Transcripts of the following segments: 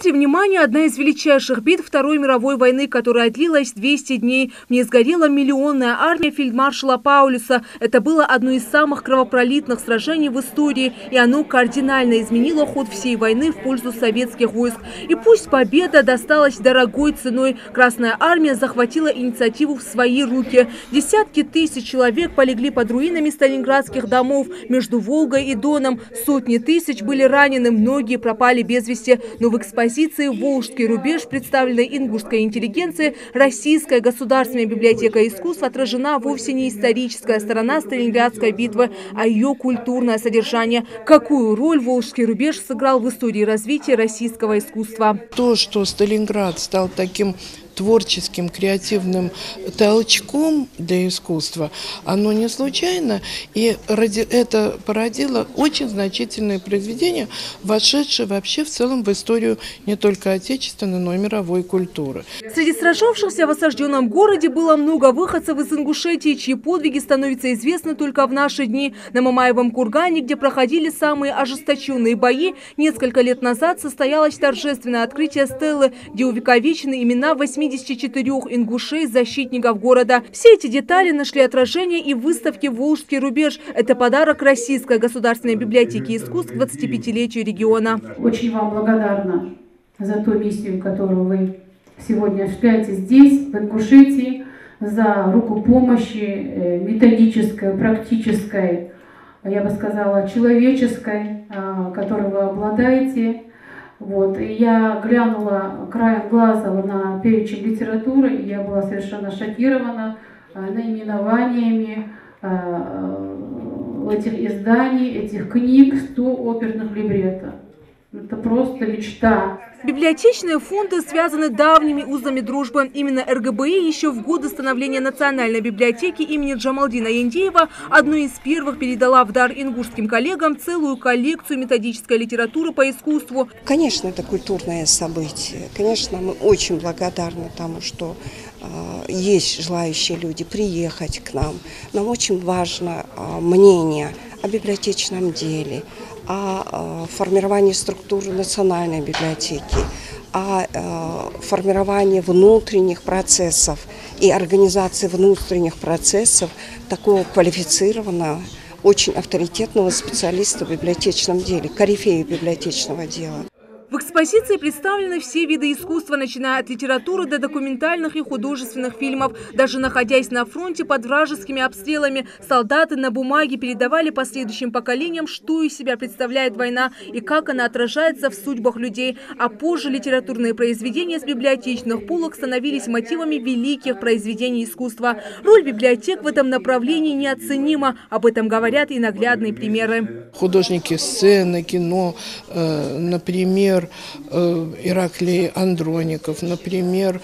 центре внимания одна из величайших битв Второй мировой войны, которая длилась 200 дней. В ней сгорела миллионная армия фельдмаршала Паулюса. Это было одно из самых кровопролитных сражений в истории, и оно кардинально изменило ход всей войны в пользу советских войск. И пусть победа досталась дорогой ценой, Красная армия захватила инициативу в свои руки. Десятки тысяч человек полегли под руинами сталинградских домов между Волгой и Доном. Сотни тысяч были ранены, многие пропали без вести. Но в экспозиции «Волжский рубеж», представленной ингушской интеллигенции, Российская государственная библиотека искусств отражена вовсе не историческая сторона Сталинградской битвы, а ее культурное содержание. Какую роль «Волжский рубеж» сыграл в истории развития российского искусства? То, что Сталинград стал таким творческим, креативным толчком для искусства, оно не случайно, и это породило очень значительные произведения, вошедшие вообще в целом в историю не только отечественной, но и мировой культуры. Среди сражавшихся в осажденном городе было много выходцев из Ингушетии, чьи подвиги становятся известны только в наши дни. На Мамаевом кургане, где проходили самые ожесточенные бои, несколько лет назад состоялось торжественное открытие стелы, где увековечены имена 84 ингушей-защитников города. Все эти детали нашли отражение и в выставке «Волжский рубеж». Это подарок Российской государственной библиотеки искусств к 25-летию региона. Очень вам благодарна за ту миссию, которую вы сегодня осуществляете здесь, в Ингушетии, за руку помощи методической, практической, я бы сказала, человеческой, которой вы обладаете. Вот. И я глянула краем глаза на перечень литературы, и я была совершенно шокирована наименованиями этих изданий, этих книг, 100 оперных либретто. Это просто мечта. Библиотечные фонды связаны давними узами дружбы. Именно РГБИ еще в годы становления Национальной библиотеки имени Джамалдина Яндеева одной из первых передала в дар ингушским коллегам целую коллекцию методической литературы по искусству. Конечно, это культурное событие. Конечно, мы очень благодарны тому, что есть желающие люди приехать к нам. Нам очень важно мнение о библиотечном деле, о формировании структуры национальной библиотеки, о формировании внутренних процессов и организации внутренних процессов такого квалифицированного, очень авторитетного специалиста в библиотечном деле, корифея библиотечного дела. В экспозиции представлены все виды искусства, начиная от литературы до документальных и художественных фильмов. Даже находясь на фронте под вражескими обстрелами, солдаты на бумаге передавали последующим поколениям, что из себя представляет война и как она отражается в судьбах людей. А позже литературные произведения с библиотечных полок становились мотивами великих произведений искусства. Роль библиотек в этом направлении неоценима. Об этом говорят и наглядные примеры. Художники сцены, кино, например, Ираклий Андроников, например,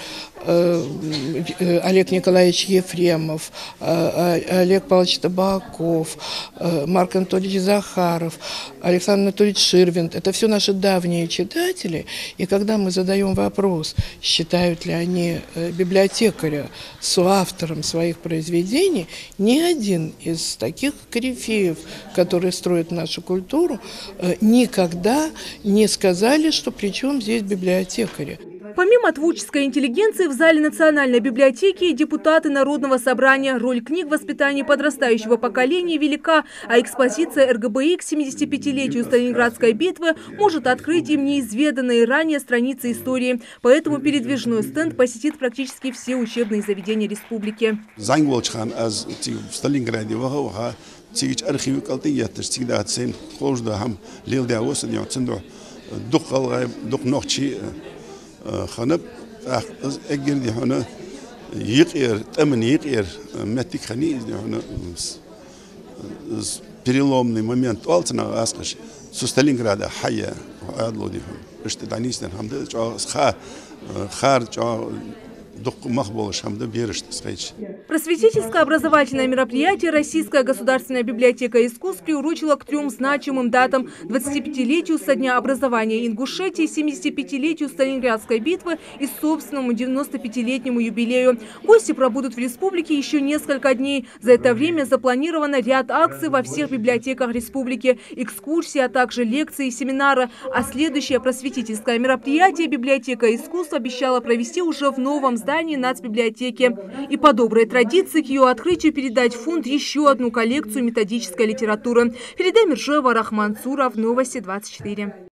Олег Николаевич Ефремов, Олег Павлович Табаков, Марк Анатольевич Захаров, Александр Анатольевич Ширвинд. Это все наши давние читатели. И когда мы задаем вопрос, считают ли они библиотекаря соавтором своих произведений, ни один из таких корифеев, которые строят нашу культуру, никогда не сказали, что при чем здесь библиотекари. Помимо творческой интеллигенции, в зале Национальной библиотеки депутаты Народного собрания. Роль книг в воспитании подрастающего поколения велика, а экспозиция РГБИ к 75-летию Сталинградской битвы может открыть им неизведанные ранее страницы истории. Поэтому передвижной стенд посетит практически все учебные заведения республики. خنب أجر هنا يقير أمن يقير متك خنيز هنا переломный момент алтына асқыш Сталинграда حياة عادلو ديهم اشتدانيستن حمد خار دق مخبولش حمد بيرشت سقيش Просветительское образовательное мероприятие Российская государственная библиотека искусств приурочила к 3 значимым датам: 25-летию со дня образования Ингушетии, 75-летию Сталинградской битвы и собственному 95-летнему юбилею. Гости пробудут в республике еще несколько дней. За это время запланировано ряд акций во всех библиотеках республики, экскурсии, а также лекции и семинары. А следующее просветительское мероприятие библиотека искусств обещала провести уже в новом здании нацбиблиотеки. И по доброй традиции к ее открытию передать в фонд еще одну коллекцию методической литературы. Ферида Миржоева, Рахман Цуров, Новости 24.